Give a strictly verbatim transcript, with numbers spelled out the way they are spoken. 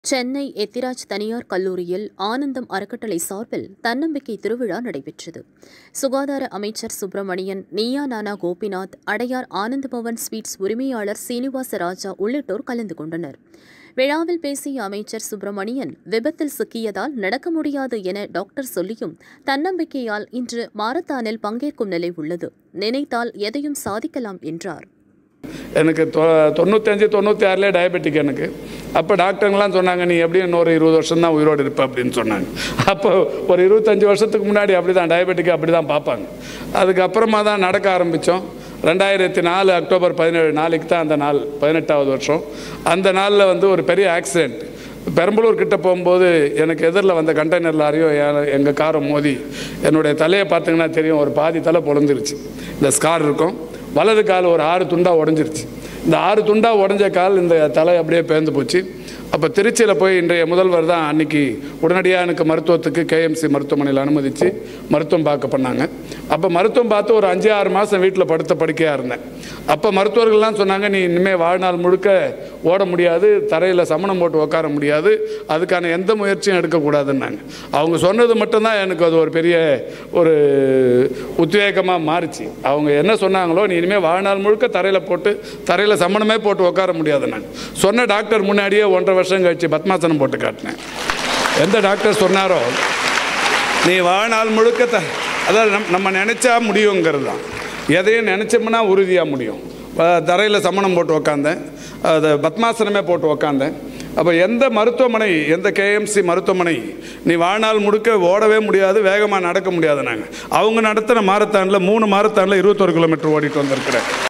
சென்னை எத்திராஜ் தனியார் கல்லூரியில் ஆனந்தம் அறக்கட்டளை சார்பில் தன்னம்பிக்கை திருவிழா நடைபெற்றது. சுகாதார அமைச்சர் சுப்பிரமணியன், நீயா நானா கோபிநாத், அடையார் ஆனந்தபவன் ஸ்வீட்ஸ் உரிமையாளர் சீனிவாச ராஜா உள்ளிட்டோர் கலந்து கொண்டனர். விழாவில் பேசிய அமைச்சர் சுப்பிரமணியன், விபத்தில் சிக்கியதால் நடக்க முடியாது என டாக்டர் சொல்லியும் தன்னம்பிக்கையால் இன்று மாரத்தானில் பங்கேற்கும் நிலை உள்ளது. நினைத்தால் எதையும் சாதிக்கலாம் என்றார். எனக்கு தொ தொண்ணூத்தஞ்சு தொண்ணூற்றி ஆறுலேயே டயபெட்டிக் எனக்கு. அப்போ டாக்டருங்களாம் சொன்னாங்க, நீ எப்படியும் இன்னொரு இருபது வருஷம் தான் உயிரோடு இருப்ப அப்படின்னு சொன்னாங்க. அப்போ ஒரு இருபத்தஞ்சி வருஷத்துக்கு முன்னாடி அப்படி தான் டயபெட்டிக் அப்படி தான் பார்ப்பாங்க. அதுக்கப்புறமா தான் நடக்க ஆரம்பித்தோம். ரெண்டாயிரத்தி நாலு அக்டோபர் பதினேழு நாளைக்கு தான் அந்த நாள், பதினெட்டாவது வருஷம். அந்த நாளில் வந்து ஒரு பெரிய ஆக்சிடெண்ட். பெரம்பலூர் கிட்ட போகும்போது எனக்கு எதிரில் வந்த கண்டெய்னர் லாரியும் எங்கள் காரை மோதி என்னுடைய தலையை பார்த்தீங்கன்னா தெரியும், ஒரு பாதி தலை பொழந்துருச்சு. இந்த ஸ்கார் இருக்கும். வலது கால் ஒரு ஆறு துண்டாக உடஞ்சிருச்சு. இந்த ஆறு துண்டாக உடஞ்ச கால் இந்த தலை அப்படியே பேர்ந்து போச்சு. அப்போ திருச்சியில் போய் இன்றைய முதல்வர் தான் அன்றைக்கி உடனடியாக எனக்கு மருத்துவத்துக்கு கேஎம்சி மருத்துவமனையில் அனுமதித்து மருத்துவம் பார்க்க பண்ணாங்க. அப்போ மருத்துவம் பார்த்து ஒரு அஞ்சு ஆறு மாதம் வீட்டில் படுத்த படுக்கையாக இருந்தேன். அப்போ மருத்துவர்கள்லாம் சொன்னாங்க, நீ இனிமேல் வாழ்நாள் முழுக்க ஓட முடியாது, தரையில் சமணம் போட்டு உட்கார முடியாது, அதுக்கான எந்த முயற்சியும் எடுக்கக்கூடாதுன்னாங்க. அவங்க சொன்னது மட்டும்தான் எனக்கு அது ஒரு பெரிய ஒரு உத்வேகமாக மாறிச்சு. அவங்க என்ன சொன்னாங்களோ, நீ இனிமேல் வாழ்நாள் முழுக்க தரையில் போட்டு தரையில் சமணமே போட்டு உட்கார முடியாதுன்னாங்க. சொன்ன டாக்டர் முன்னாடியே ஒன்றரை வருஷம் கழிச்சு பத்மாசனம் போட்டு காட்டினேன். எந்த டாக்டர் சொன்னாரோ, நீ வாழ்நாள் முழுக்க த அதாவது நம் நம்ம நினச்சா முடியுங்கிறது தான். எதையும் நினச்சோம்னா உறுதியாக முடியும். தரையில் சமணம் போட்டு உக்காந்தேன், அதை பத்மாசனமே போட்டு உக்காந்தேன். அப்போ எந்த மருத்துவமனை, எந்த கேஎம்சி மருத்துவமனை நீ வாழ்நாள் முழுக்க ஓடவே முடியாது, வேகமாக நடக்க முடியாது. நாங்கள் அவங்க நடத்தின மாரத்தானில் மூணு மாரத்தானில் இருபத்தொரு கிலோமீட்டர் ஓடிட்டு வந்திருக்கிறேன்.